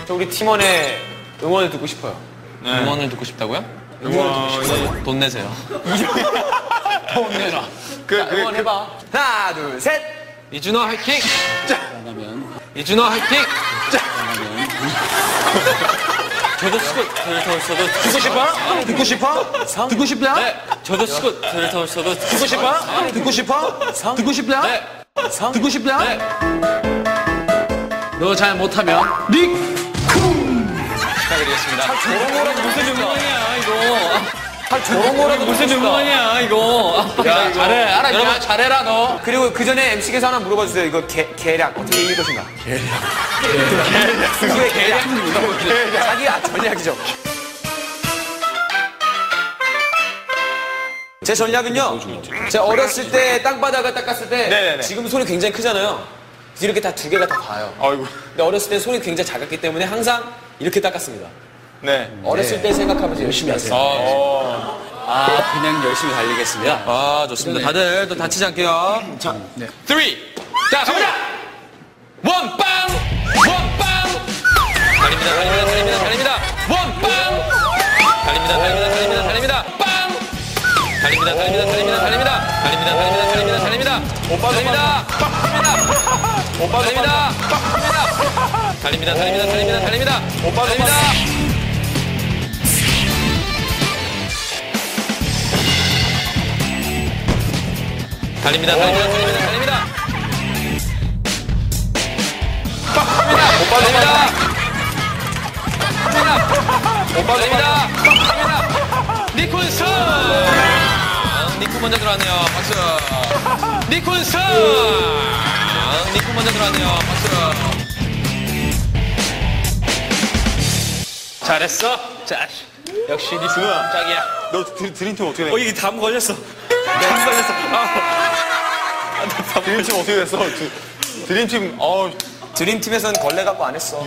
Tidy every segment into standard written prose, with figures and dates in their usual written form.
저 우리 팀원의 응원을 듣고 싶어요. 네. 응원을 듣고 싶다고요? 응원을 듣고 싶어요. 돈 내세요. 돈 내라. 자, 응원해봐. 하나, 둘, 셋. 이준호 화이팅! 이준호 화이팅! 저도 스쿠터를 듣고 싶어? 듣고 싶어? 듣고 싶냐? 네. 저도 스쿠터를 타고 듣고 싶어? 듣고 싶어? 듣고 싶냐? 네. 듣고 싶냐? 네. 너 잘 못하면 축하드리겠습니다. 저런 거라도 무슨 응원이야 이거. 저런 거라도 무슨 응원이야 이거. 야, 잘해. 알아. 여러분 잘해라 너. 그리고 그 전에 MC께서 하나 물어봐 주세요. 이거 계략 어떻게 이길 것인가? 계략. 자기가 전략이죠. 제 전략은요. 제가 어렸을 때 땅바닥을 닦았을 때 지금 손이 굉장히 크잖아요. 그래서 이렇게 다 두 개가 다 닿아요. 아이고. 근데 어렸을 때 손이 굉장히 작았기 때문에 항상 이렇게 닦았습니다. 네. 어렸을 때 생각하면서 열심히 하세요. 그냥 열심히 달리겠습니다. 아 좋습니다. 다들 또 다치지 않게요. 자, 3. 자 가보자. 원빵 원빵. 달립니다. 원빵. 달립니다. 빵. 달립니다. 오빠 달립니다. 오빠 달립니다. 오빠 달립니다. 니콘스! 니콘 먼저 들어왔네요. 박수. 니콘스! 니콘 먼저 들어왔네요. 박수. 잘했어. 자, 역시 니콘 짝이야. 너 드림팀 어떻게 된 거야? 이게 담 걸렸어. 드림팀 어떻게 됐어? 드림팀 드림팀에서는 걸레 갖고 안 했어.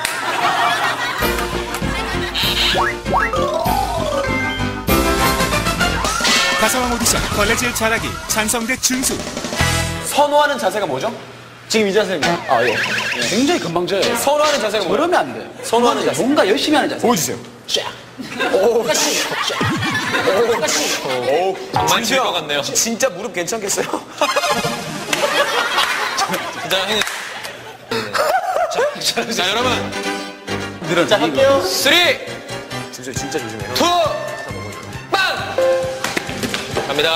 가사왕 오디션 걸레질 잘하기 찬성대 준수. 선호하는 자세가 뭐죠? 지금 이 자세입니다. 아, 예. 굉장히 건방져요. 선호하는 자세가 뭐예요? 그러면 안 돼. 선호하는 자세. 뭔가 열심히 하는 자세. 보여주세요. 정말 질 것 같네요. 진짜 무릎 괜찮겠어요? 진짜 형님. 자, 여러분. 자, 할게요. 3, 2, 진짜 조심해요. 빵! 갑니다.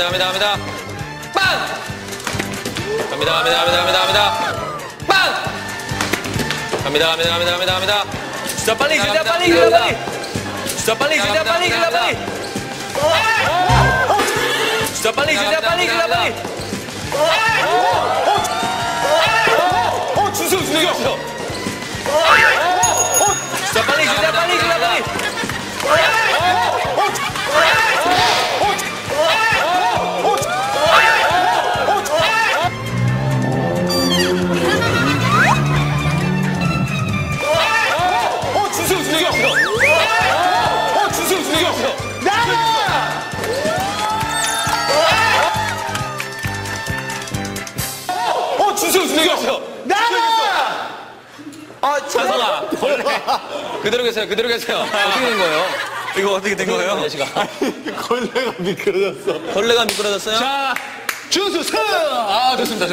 빵! 갑니다. 빵! 갑니다. 진짜 빨리. 진짜 빨리. 진짜 빨리. 주세요. 진짜 빨리. 주세요. 찬성아, 걸레. 그대로 계세요. 어떻게 된 거예요? 이거 어떻게 된 거예요? 걸레가 미끄러졌어. 걸레가 미끄러졌어요? 자, 준수 승! 아, 좋습니다.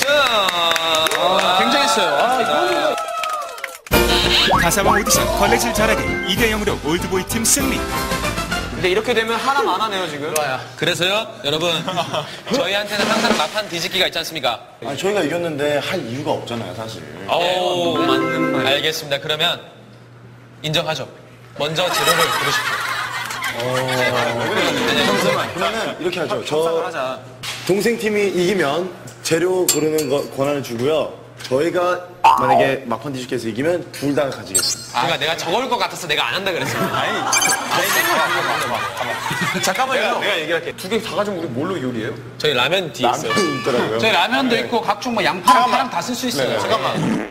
굉장했어요. 가사왕 오디션 걸레질 잘하기 2대 0으로 올드보이 팀 승리. 근데 이렇게 되면 하나만 하네요, 지금. 그래서요, 여러분, 저희한테는 항상 막판 뒤집기가 있지 않습니까? 아니, 저희가 이겼는데 할 이유가 없잖아요, 사실. 오, 맞는 말. 알겠습니다. 그러면 인정하죠. 먼저 재료를 고르십시오. 그러면 이렇게 하죠. 저 동생 팀이 이기면 재료 고르는 거 권한을 주고요. 저희가 만약에 막판 뒤집기에서 이기면 둘 다 가지겠습니다. 그러니까 내가 적어올 것 같아서 내가 안 한다 그랬어. 잠깐만요. 내가 얘기할게. 두 개 다 가지고 우리 뭘로 요리해요? 저희 라면 뒤에 있어요. 라면이 있더라고요. 저희 라면도 있고 각종 뭐 양파랑 파랑 다 쓸 수 있어요. 네. 잠깐만.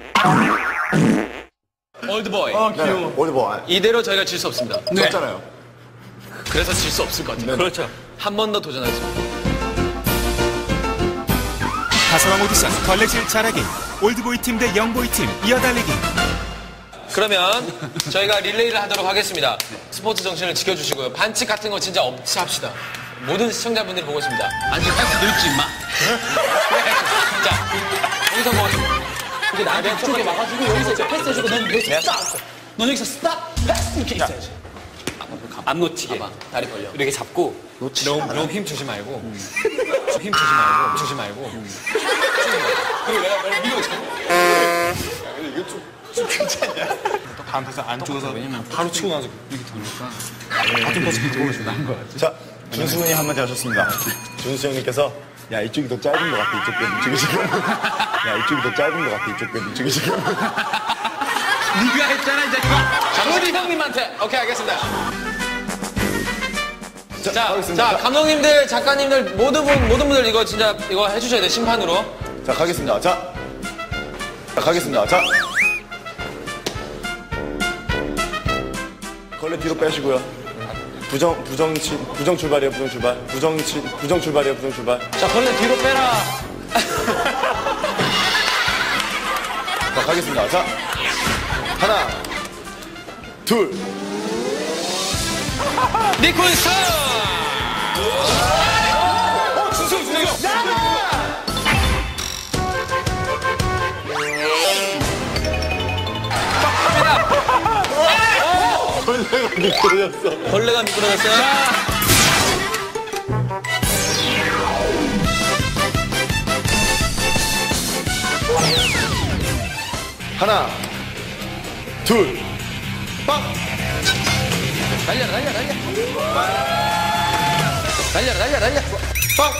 올드보이. 귀여워. 어디 뭐, 이대로 저희가 질 수 없습니다. 졌잖아요. 그래서 질 수 없을 것 같아요. 그렇죠. 한 번 더 도전하겠습니다. 가사왕 오디션 걸레질 잘하기 올드보이 팀 대 영보이 팀 이어달리기. 그러면 저희가 릴레이를 하도록 하겠습니다. 스포츠 정신을 지켜주시고요. 반칙 같은 거 진짜 없이 합시다. 모든 시청자분들이 보고 있습니다. 반칙할 수도 있지, 임마. 자, 여기서 뭐 이게 나한테 쪽에 와가지고 여기서 패스해주고 넌 여기서 스탑! 넌 여기서 스탑! 패스! 이렇게 있어야지. 안 놓치게. 봐봐, 다리 벌려. 이렇게 잡고 너무 힘 주지 말고. 힘 주지 말고. 그리고 내가 널 밀어줘. 다음 패스 안 죽어서 왜냐면 바로 치고 나서 이렇게 도니까 같은 버스 보고 싶다 한 거 같지? 자, 준수 군이 한마디 하셨습니다. 준수 형님께서 야 이쪽이 더 짧은 것 같아 이쪽 뼈 이쪽이 지금 야 이쪽이 더 짧은 것 같아 이쪽 뼈 이쪽이 지금 네가 했잖아, 이제 그거! 우리 형님한테. 오케이, 알겠습니다. 자, 가겠습니다. 감독님들, 작가님들, 모든 분들 이거 진짜 이거 해주셔야 돼, 심판으로. 자 가겠습니다. 자 가겠습니다. 자 걸레 뒤로 빼시고요. 부정 출발이에요. 부정 출발. 부정 출발이에요. 부정 출발. 자, 걸레 뒤로 빼라. 자 가겠습니다. 자 하나 둘. 니콜스! 걸레가 미끄러졌어. 벌레가 미끄러졌어요. 하나 둘 빵. 달려라. 빵.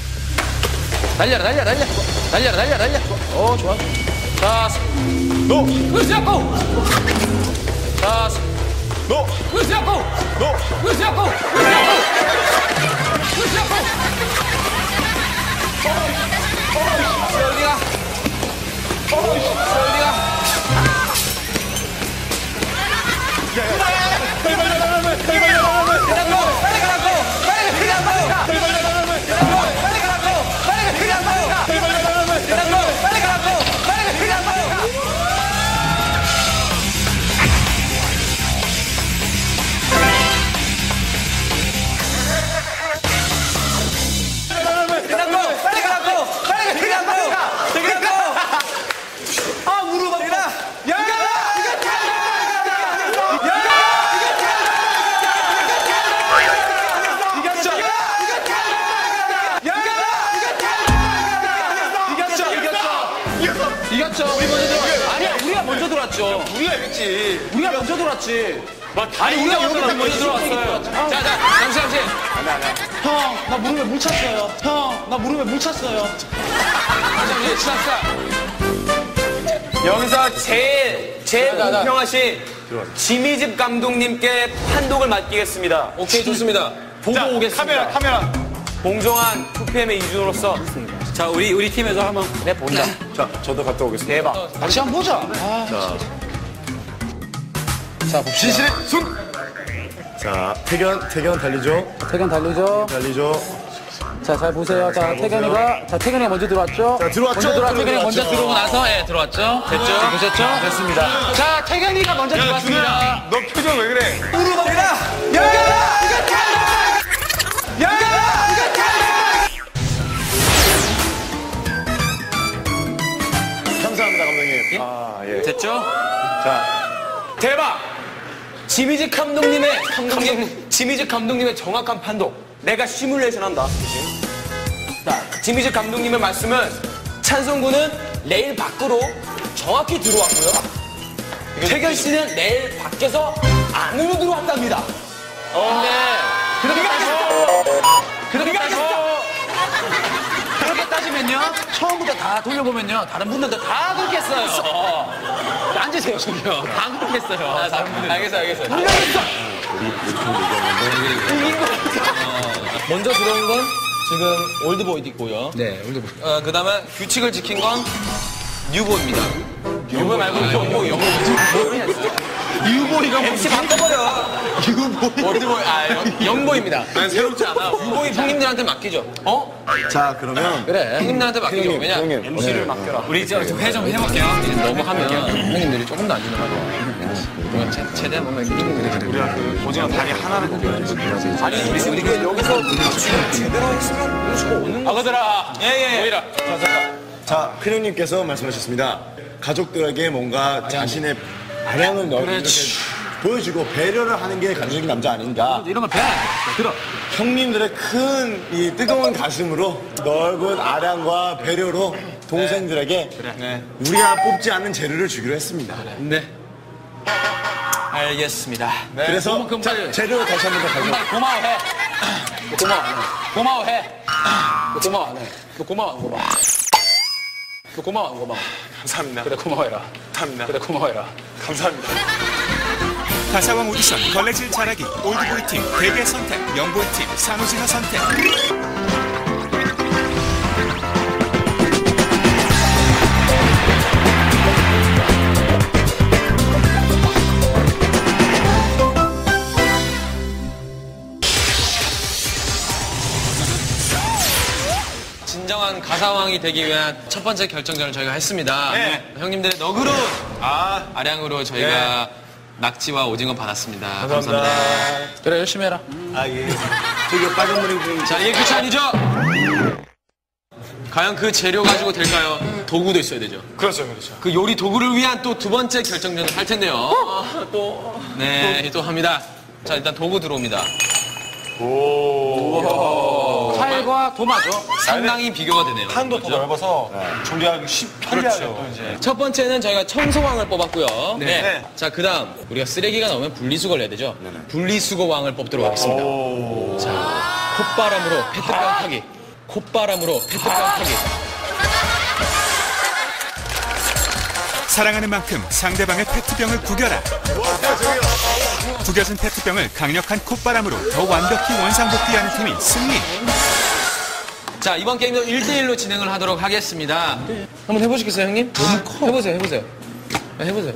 달려라. 오, 좋아. 자, 노. 으쌰고! 자, 노. 으쌰고! 노. 으쌰고! 어디가? 이겼죠. 우리 먼저 들어왔죠. 아니야, 우리가 먼저 들어왔죠. 우리가 이겼지. 우리가 먼저 들어왔지. 아니, 우리가 먼저 들어왔어요. 자, 잠시. 형, 나 무릎에 물 찼어요. 형, 나 무릎에 물 찼어요. 잠시, 지났어. 여기서 제일 공평하신 지미집 감독님께 판독을 맡기겠습니다. 오케이, 좋습니다. 보고 오겠습니다. 카메라. 공정한 2PM의 이준으로서 자, 우리 팀에서 한번. 내 본다. 자 저도 갔다 오겠습니다. 대박. 다시 한번 보자. 자, 봅시다. 진실의 순. 자 태견 달리죠. 태견 달리죠. 달리죠. 자, 잘 보세요. 자, 태견이가 먼저 들어왔죠. 자 들어왔죠. 태견이가 먼저 들어오고 나서, 들어왔죠. 됐죠? 보셨죠? 됐습니다. 자, 태견이가 먼저 들어왔습니다. 너 표정 왜 그래? 감사합니다 감독님. 아 예. 됐죠? 자 대박! 지미집 감독님의 정확한 판독. 내가 시뮬레이션 한다. 자, 지미집 감독님의 말씀은 찬성군은 레일 밖으로 정확히 들어왔고요. 태견 씨는 레일 밖에서 안으로 들어왔답니다. 그렇게 따지면요, 처음부터 다 돌려보면요, 다른 분들도 다 그렇게 했어요. 앉으세요, 저기요. 다 그렇게 했어요. 알겠어요. 먼저 들어온 건 지금 올드보이 있고요. 네, 올려보 그 다음에 규칙을 지킨 건 뉴보입니다. 유보 말고 영보. 유보이가 MC 바꿔버려. 올드보이, 영보입니다. 난 새롭지 않아. 유보이 형님들한테 맡기죠. 자, 그러면. 그래. 형님들한테 맡기죠. 형님, 왜냐? 형님. MC를 맡겨라. 우리 이제 회 좀 해볼게요. 너무 하면 형님들이 조금 더 안 주는 거죠. 최대한 뭔가 이렇게 우리가 그 오징어 다리 하나를 먹여야지. 아니 우리가 여기서 제대로 했으면 오는 거. 아가들아. 예. 보이라. 자, 큰 형님께서 말씀하셨습니다. 가족들에게 뭔가 자신의 아량을 이렇게 보여주고 배려를 하는 게 가족적인 남자 아닌가. 이런 거 배워야 돼. 들어. 형님들의 큰 이 뜨거운 가슴으로 넓은 아량과 배려로 동생들에게 우리가 뽑지 않는 재료를 주기로 했습니다. 네. 알겠습니다. 그래서 자, 재료 다시 한 번 더 가져. 고마워해. 너 고마워 안 해. 고마워해. 너 고마워 안 해. 너 고마워 안 고마워. 너 고마워 안 고마워. 감사합니다. 그래 고마워해라. 감사합니다. 그래 고마워해라. 감사합니다. 가사왕 오디션 걸레질 잘하기 올드보이 팀 대개 선택, 영보이 팀 산호진호 선택. 진정한 가사왕이 되기 위한 첫 번째 결정전을 저희가 했습니다. 형님들의 너그러운 아량으로 저희가 낙지와 오징어 받았습니다. 감사합니다. 그래 열심히 해라. 아, 예. 저기 빨간 머리 좀. 자, 이게 끝이 아니죠? 과연 그 재료 가지고 될까요? 도구도 있어야 되죠. 그렇죠. 그 요리 도구를 위한 또 두 번째 결정전을 할 텐데요. 네, 또 합니다. 자, 일단 도구 들어옵니다. 칼과 도마죠. 상당히 비교가 되네요. 한도 더 넓어서 조리하기 편리하죠. 또 이제. 첫 번째는 저희가 청소왕을 뽑았고요. 네. 자, 그 다음, 우리가 쓰레기가 나오면 분리수거를 해야 되죠? 분리수거왕을 뽑도록 하겠습니다. 자, 콧바람으로 페트병 타기. 콧바람으로 페트병 타기. 사랑하는 만큼 상대방의 페트병을 구겨라. 구겨진 페트병을 강력한 콧바람으로 더 완벽히 원상복귀하는 팀이 승리. 자, 이번 게임도 1대1로 진행을 하도록 하겠습니다. 한번 해보시겠어요, 형님? 너무 커. 해보세요. 해보세요.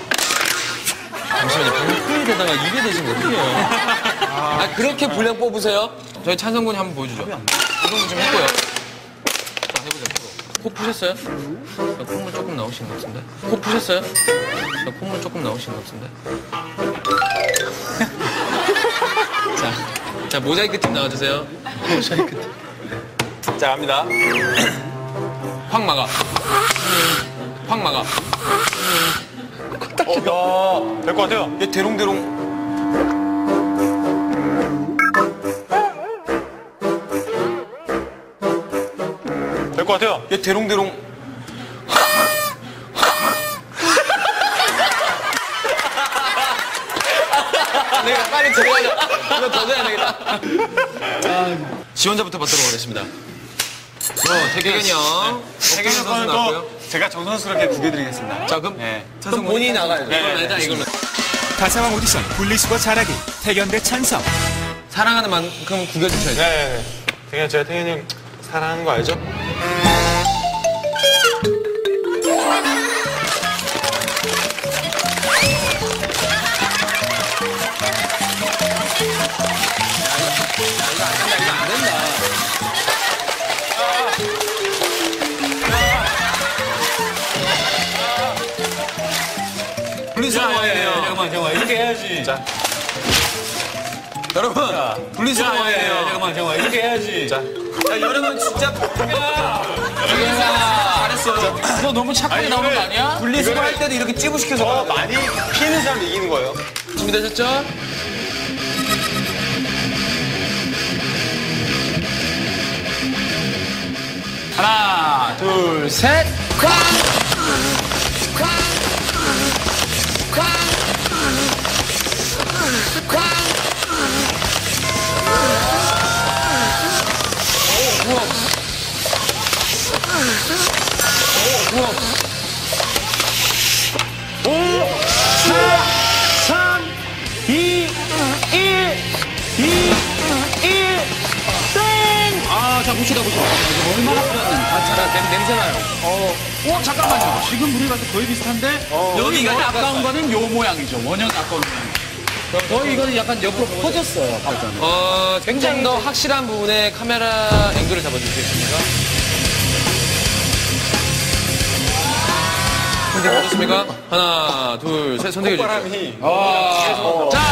잠시만요. 방풀에다가 이게 되시면 어떡해요? 그렇게 분량 뽑으세요. 저희 찬성군이 한번 보여주죠. 이 정도 좀 했고요. 자, 해보세요. 코 푸셨어요? 콧물 조금 나오신 것 같은데. 코 푸셨어요? 콧물 조금 나오신 것 같은데. 자, 모자이크 팀 나와주세요. 모자이크 팀. 자, 갑니다. 확 막아. 될 것 같아요. 얘 대롱대롱. 될 것 같아요. 얘 대롱대롱. 내가 빨리 들어가자. 이거 더 줘야 되겠다. 지원자부터 받도록 하겠습니다. 태경이 형. 태경이 선수 나왔고요. 제가 정성스럽게 구겨드리겠습니다. 자, 그럼 본인이 나가야 돼. 이걸로. 가사왕 오디션 분리수거 잘하기 태견대 찬성. 사랑하는 만큼 구겨주셔야죠. 네. 태경이 제가 태경이 형 사랑하는 거 알죠? 분리수거왕이에요. 잠깐만 이렇게 해야지. 자. 여러분, 분리수거왕이에요. 잠깐만 이렇게 해야지. 자. 야, 여러분 진짜 태경아 잘했어. 너 너무 착하게 나오는 거 아니야? 분리수거 할 때도 이렇게 찌부시켜서 많이 피는 사람 이기는 거예요. 준비되셨죠? 하나, 둘, 셋. 봅시다. 이거 얼마나 풀었는지. 자, 냄새나요. 잠깐만요. 지금 우리 가서 거의 비슷한데 여기가 아까운 거는 요 모양이죠. 원형 아까운 모양. 거의 이거는 약간 옆으로 퍼졌어요. 굉장히 더 확실한 부분에 카메라 앵글을 잡아주시겠습니까? 선택해 주셨습니까? 하나, 둘, 셋, 선택해 주십시오. 자,